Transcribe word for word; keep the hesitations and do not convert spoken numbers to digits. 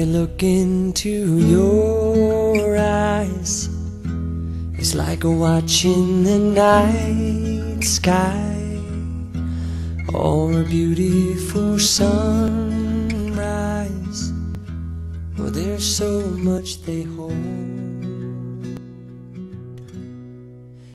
look into your eyes, it's like watching the night sky or a beautiful sunrise. Oh, there's so much they hold.